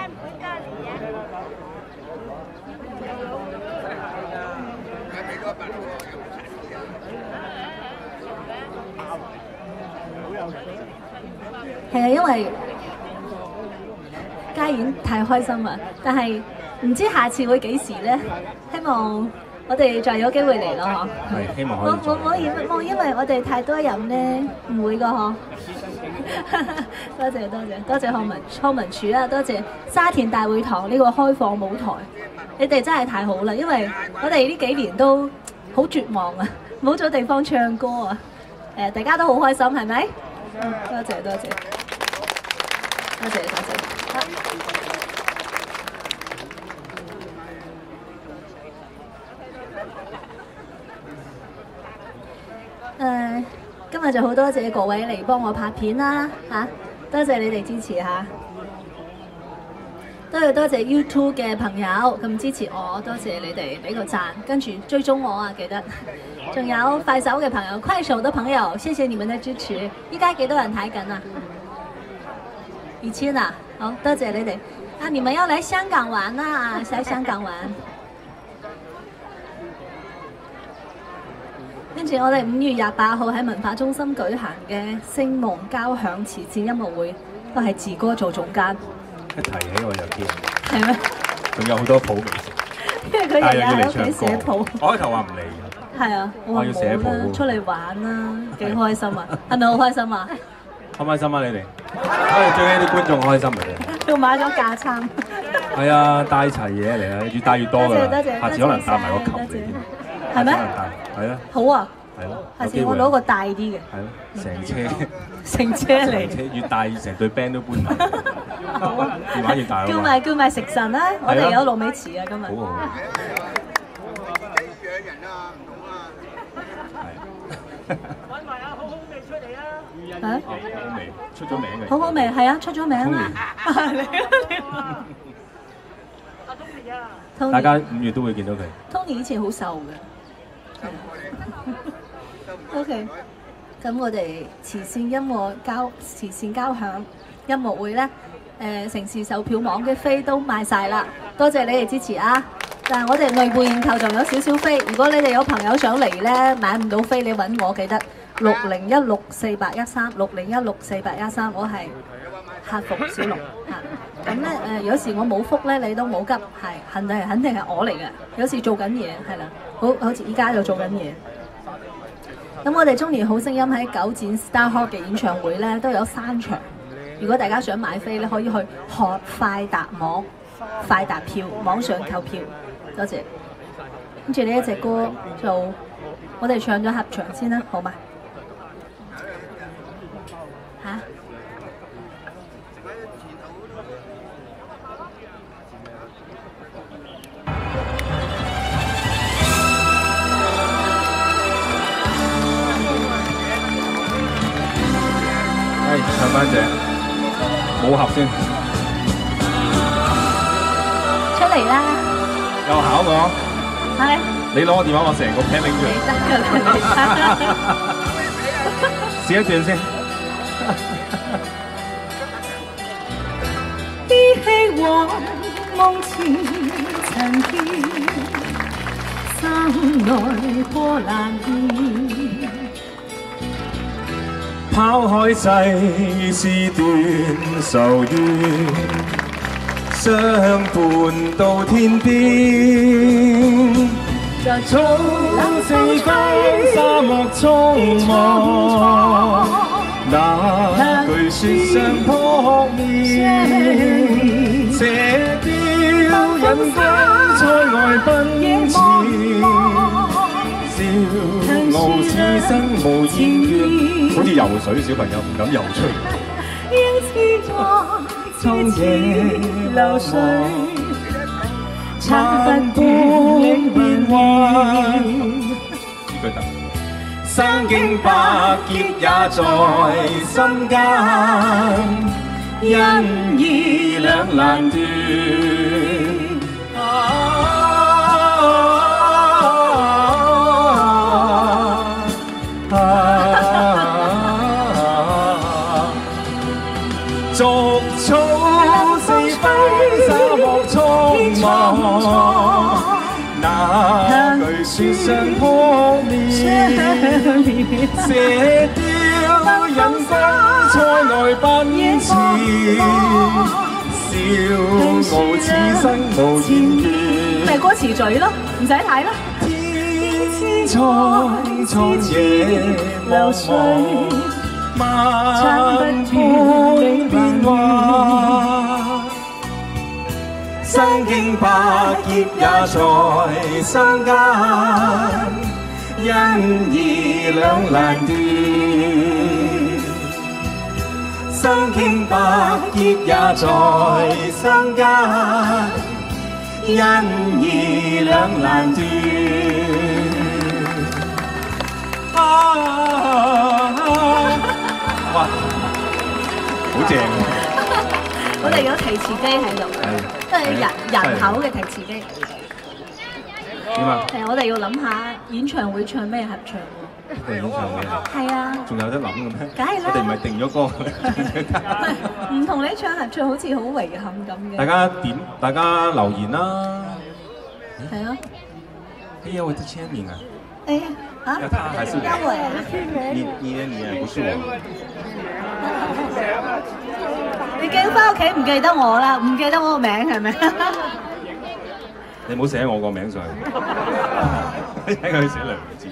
係啊，因為家燕太開心啦，但係唔知下次會幾時咧？希望我哋再有機會嚟咯，嗬。 係希望可以。 冇冇冇因冇因為我哋太多人咧，唔會噶嗬。多謝多謝多謝康文康文署啊，多謝沙田大會堂呢個開放舞台，你哋真係太好啦！因為我哋呢幾年都好絕望啊，冇咗地方唱歌啊。誒，大家都好開心，係咪？嗯，多謝多謝多謝多謝。好。誒，今日就好多謝各位嚟幫我拍片啦嚇，多謝你哋支持嚇，都要多謝 YouTube 嘅朋友咁支持我，多謝你哋俾個讚，跟住追蹤我啊，記得。仲有快手嘅朋友、快手嘅朋友，謝謝你們嘅支持。依家幾多人睇緊啊？二千啊，好多謝你哋。啊，你們要嚟香港玩啊，喺香港玩。跟住我哋五月廿八號喺文化中心舉行嘅星夢交響慈善音樂會，都係自哥做總監。 一提起我就驚。 係咩？ 仲有好多譜未食， 因為佢日日喺屋企寫譜。 我開頭話唔嚟。係啊，我話要寫冇啦， 譜出嚟玩啦，幾開心啊！係咪好開心啊？ 開唔開心啊？你哋？我哋最緊要啲觀眾開心嚟嘅。 仲買咗架撐。 係啊，帶齊嘢嚟啊，越帶越多㗎啦。 多謝， 下次可能帶埋個球嚟添。 係咩？ 係啊。 好啊。 係咯。 下次我攞個大啲嘅。 係咯，成車。 成車嚟。 成車越大，成隊 band 都搬埋。好啊。越玩越大。 叫埋叫埋食神啦！我哋有糯米糍啊，今日。 好好。 揾埋阿好好味出嚟啊！ 啊！ 好好味，出咗名嘅。 好好味，係啊，出咗名啦。你啊！阿 Tony 啊！ 大家五月都會見到佢。 Tony 以前好瘦嘅。OK， 咁我哋慈善音樂交慈善交響音樂會咧，誒城市售票網嘅飛都賣晒啦，多謝你哋支持啊！但係我哋內部認購仲有少少飛，如果你哋有朋友想嚟咧，買唔到飛，你揾我記得六零一六四八一三六零一六四八一三，我係客服小龍嚇。咁咧誒，有時我冇覆咧，你都冇急，係肯定肯定係我嚟嘅。有時做緊嘢係啦，好好似依家就做緊嘢。咁我哋中年好聲音喺九展 Star Hall 嘅演唱會咧都有三場，如果大家想買飛咧，可以去學快達網、快達票網上購票。多謝。跟住呢一隻歌就我哋唱咗合場先啦，好嘛？嚇？ 係。 唱翻隻武俠先， 出嚟啦！ 又考我， 係你攞個電話，我成個 pen 拎住，試一段先。 依稀往夢前曾見，心內波瀾變。 拋開世事斷愁怨，相伴到天邊。草四方，沙漠蒼茫，那句説相撲面，射雕引弓塞外奔馳，笑傲此生無厭倦。好似游水小朋友唔敢游出。 因此我蒼野流水， 殘半變幻。 呢句得。生經百劫也在心間，因義兩難斷。逐草四揮，沙漠蒼茫，那句説相撲面，射雕引弓塞外奔馳，笑傲此生無厭倦。 咪歌詞嘴咯，唔使睇咯。 天蒼蒼野流水，萬般變幻。生經百劫也在心間，因義兩難斷。生經百劫也在心間，因義兩難斷。哇，好正喎！ 我哋有提詞機喺度，即係人人口嘅提詞機。 點啊？ 係我哋要諗下演唱會唱咩合唱喎？ 我哋演唱會啊？ 係啊。 仲有得諗嘅咩？ 梗係啦。 我哋唔係定咗歌。 唔同你唱合唱好似好遺憾咁嘅。 大家點？大家留言啦。 係啊。 哎呀，我的簽名啊！ 哎呀，啊？ 他還是嘉偉啊？ 你你你啊，不是我。 你驚翻屋企唔記得我啦，唔記得我個名係咪？ 你唔好寫我個名上去，睇佢寫兩個字。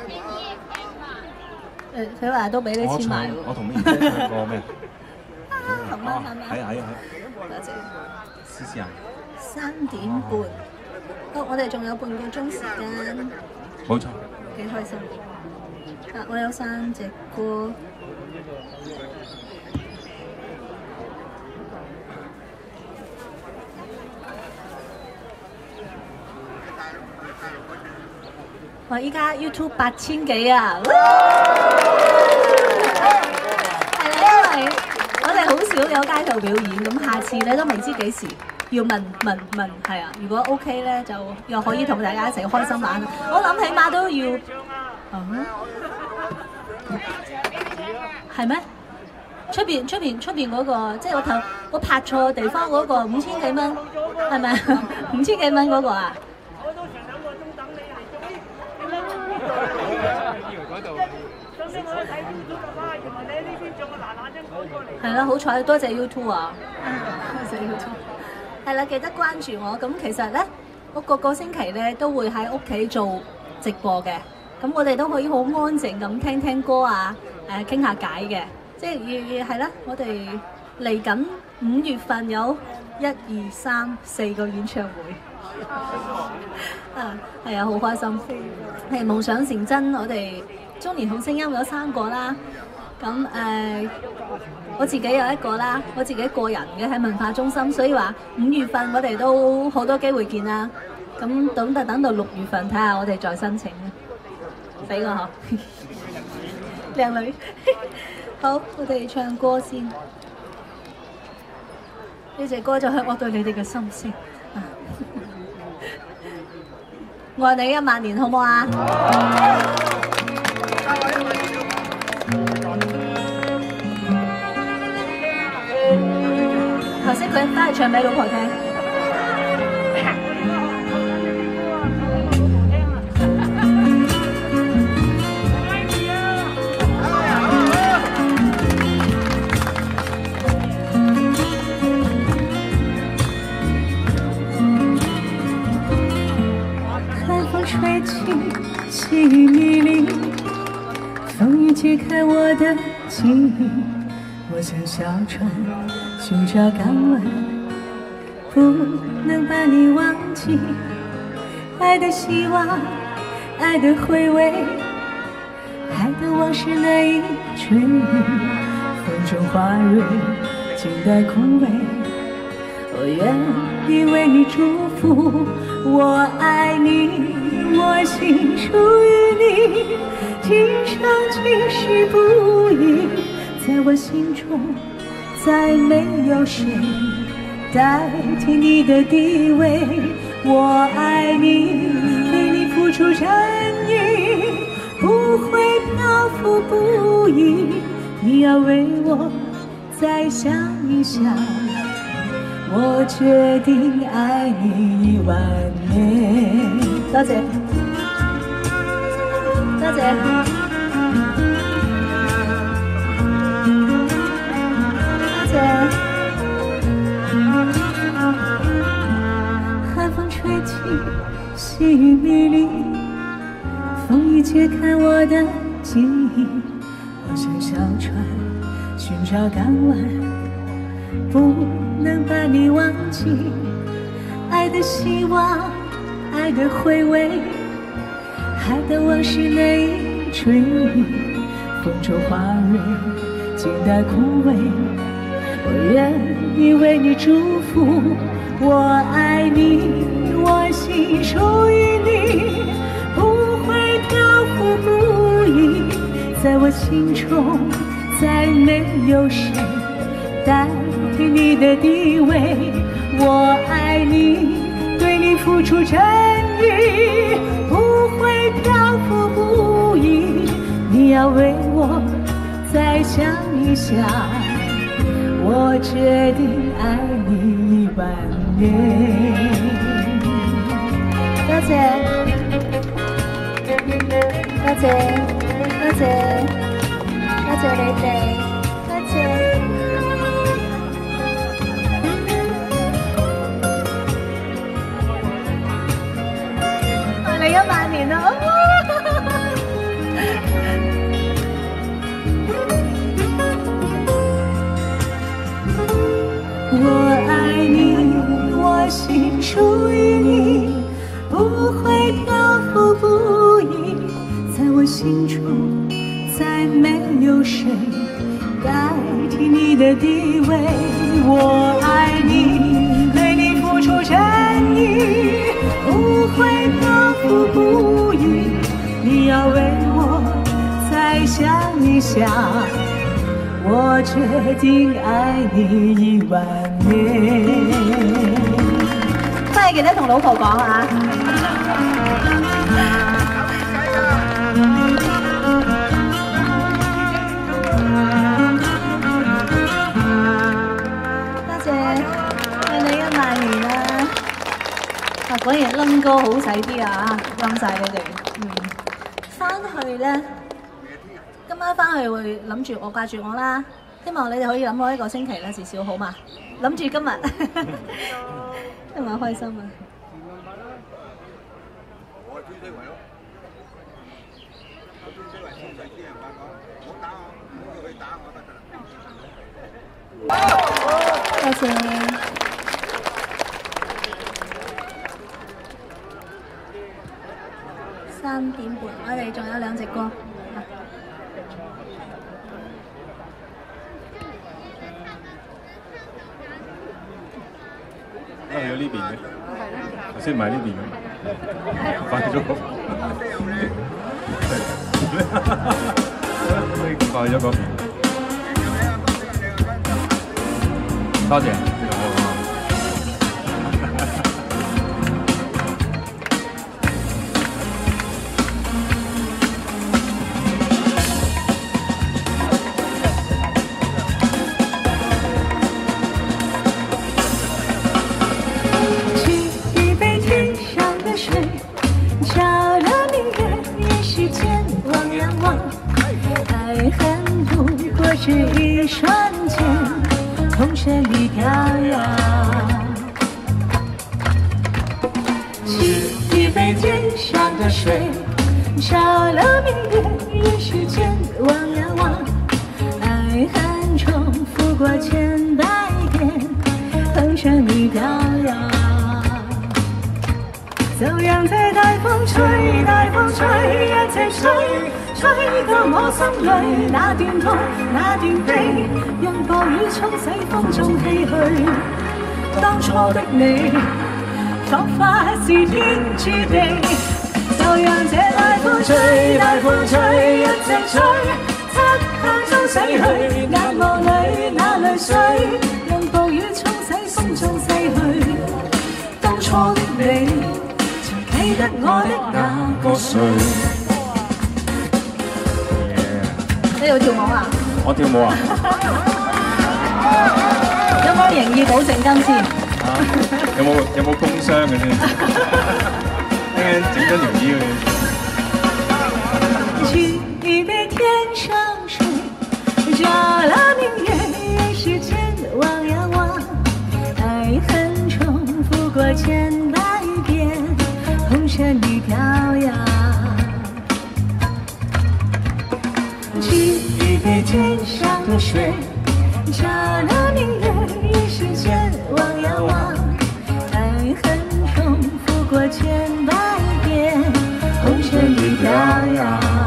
誒，佢話都俾你簽埋喎。 我同咩姐唱過咩？ 十蚊係咪？ 係係係。 多謝。 試試啊！ 三點半，好，我哋仲有半個鐘時間。 冇錯。 幾開心！啊，我有三隻歌。哇！依家 YouTube 八千幾啊！係啦，因為我哋好少有街頭表演，咁下次咧都未知幾時要問問問，係啊！如果 OK 咧，就又可以同大家一齊開心玩。我諗起碼都要，啊，係咩？出邊出邊出邊嗰個，即係我頭我拍錯地方嗰個五千幾蚊，係咪？五千幾蚊嗰個啊？係啦，好彩，多謝 YouTube 啊！多謝 YouTube。係啦，記得關注我。咁其實咧，我個個星期咧都會喺屋企做直播嘅。咁我哋都可以好安靜咁聽聽歌啊，誒傾下偈嘅。即係係啦，我哋嚟緊五月份有一二三四個演唱會。啊，係啊，好開心。係夢想成真，我哋中年好聲音有三個啦。咁誒、呃，我自己有一個啦，我自己個人嘅喺文化中心，所以話五月份我哋都好多機會見啦。咁等就等到六月份睇下我哋再申請啦。俾我嗬，靚女。 好，我哋唱歌先。呢隻歌就係我對你哋嘅心聲。啊愛你一萬年，好唔好啊？頭先佢翻去唱俾老婆聽。 吹起细雨迷离，风雨揭开我的记忆。我像小船寻找港湾，不能把你忘记。爱的希望，爱的回味，爱的往事难以追忆。风中花蕊静待枯萎，我愿意为你祝福。我爱你。我心属于你，今生今世不移。在我心中，再没有谁代替你的地位。我爱你，为你付出真意，不会漂浮不已。你要为我再想一想，我决定爱你一万年。 多謝，多謝。多謝。 寒風吹起，細雨迷離，風雨揭開我的記憶。我像小船尋找港灣，不能把你忘記。愛的希望，愛的回味，愛的往事難以追憶。風中花蕊靜待枯萎，我願意為你祝福。我愛你，我心屬於你，不會漂浮不已。在我心中，再沒有誰代替你的地位。我愛你，對你付出真意，不會漂浮不已。你要為我再想一想，我決定愛你一萬年。 多謝，多謝，多謝，多謝你哋，多謝。愛你一萬年啊！ 我愛你，我心屬於你，不會漂浮不已。在我心中，再沒有誰代替你的地位。我愛你，對你付出真意，不會漂浮不已。你要為我再想一想，我決定愛你一萬年。 翻去記得同老婆講啊！多謝，愛你一萬年啦！啊，果然冧歌好使啲啊！冧晒你哋。嗯，翻去咧。今晚翻去會諗住我掛住我啦，希望你哋可以諗我一個星期啦，至少好嘛？諗住今日，今日開心啊！ 我天水圍咯，我天水圍通常啲人話我，唔好打我，唔好叫佢打我得㗎啦。 多謝。三點半，我哋仲有兩隻歌。 去咗呢邊嘅，頭先唔係呢邊嘅，快咗嗰邊，快咗嗰邊。 多謝。 是一瞬间，从水里飘摇。沏一杯天上的水，少了明月，人世间望呀望，爱恨重复过千百遍，风声里飘摇。走让在大风吹，大風吹，一直吹。吹到我心裏，那段痛，那段悲，讓暴雨沖洗風中唏噓。當初的你，彷彿是天注定。就讓這大風吹，大風吹，一直吹，漆黑中洗去眼眸裏那淚水，讓暴雨沖洗風中逝去。當初的你，曾記得我的那個誰？ 你要跳舞啊？ 我跳舞啊！ 有冇營業保證金先？ 啊！有冇有冇工傷嘅先？一陣整咗條腰嘅。 沏一杯天上水，照了明月，人世間望呀望，愛恨重複過千百遍，紅塵裏飄搖。沏一杯天上的水，照了明月，人世間望呀望，愛恨重複過千百遍，紅塵裏飄搖。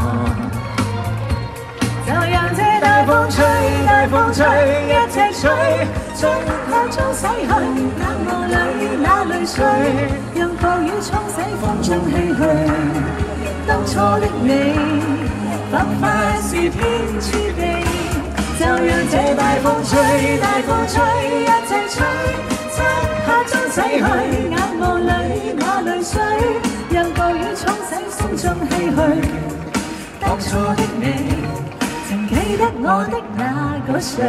就讓這大風吹，大風吹，一直吹，漆黑中洗去眼眸裏那淚水，讓暴雨沖洗風中唏噓。當初的你，彷彿是天注定，就讓這大風吹，大風吹，一直吹，漆黑中洗去眼眸裏那淚水，讓暴雨沖洗風中唏噓。當初的你，曾記得我的那個誰？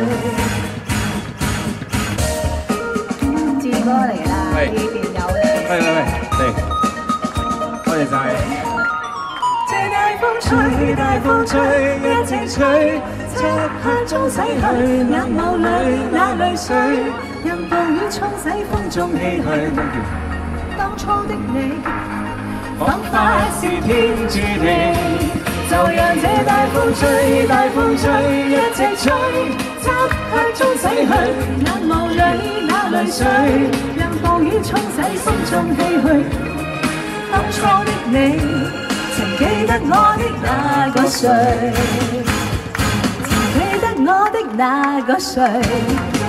志哥嚟啦， 喂呢邊有你。 喂喂喂，嚟，多謝晒。 大風吹，大風吹，一直吹，漆黑中洗去眼眸裏那淚水，讓暴雨沖洗風中唏噓。當初的你，彷彿是天注定，就讓這大風吹，大風吹，一直吹，漆黑中洗去眼眸裏那淚水，讓暴雨沖洗風中唏噓。當初的你，曾記得我的那個誰，曾記得我的那個誰。